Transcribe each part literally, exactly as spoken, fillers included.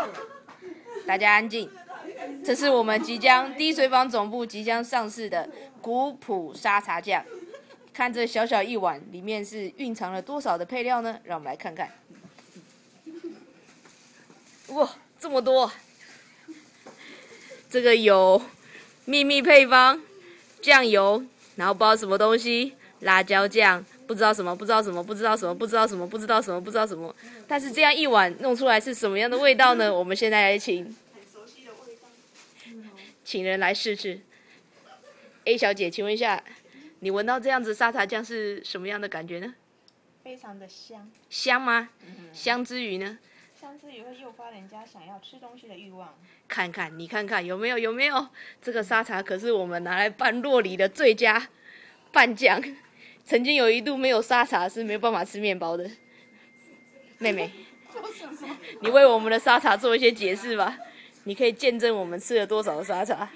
大家安静。这是我们即将滴水坊总部即将上市的古朴沙茶酱。看这小小一碗，里面是蕴藏了多少的配料呢？让我们来看看。哇，这么多！这个有秘密配方，酱油，然后不知道什么东西，辣椒酱，不知道什么，不知道什么，不知道什么，不知道什么，不知道什么，不知道什么。但是这样一碗弄出来是什么样的味道呢？我们现在来请，请人来试试。A 小姐，请问一下，你闻到这样子沙茶酱是什么样的感觉呢？ 非常的香。 香吗？ 嗯、 香之余呢？ 香之余会诱发人家想要吃东西的欲望。 看看，你看看有没有有没有？这个沙茶可是我们拿来拌酪梨的最佳拌酱。曾经有一度没有沙茶是没有办法吃面包的。妹妹，你为我们的沙茶做一些解释吧。你可以见证我们吃了多少的沙茶。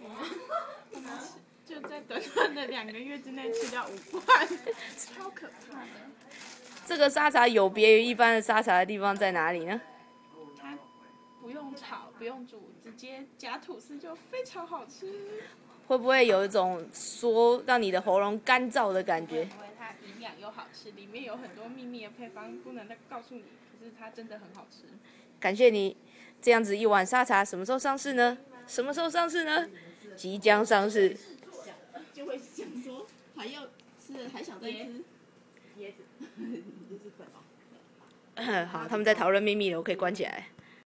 就在短短的两个月之内吃掉五罐，超可怕的。 这个沙茶有别于一般的沙茶的地方在哪里呢？ 它不用炒，不用煮，直接夹吐司就非常好吃。 会不会有一种说让你的喉咙干燥的感觉？ 因为它营养又好吃，里面有很多秘密的配方，不能再告诉你，可是它真的很好吃。 感谢你，这样子一碗沙茶什么时候上市呢？什么时候上市呢？即将上市。 就会想说还要吃，还想再吃椰子，椰子粉哦。 好，他们在讨论秘密了，我可以关起来。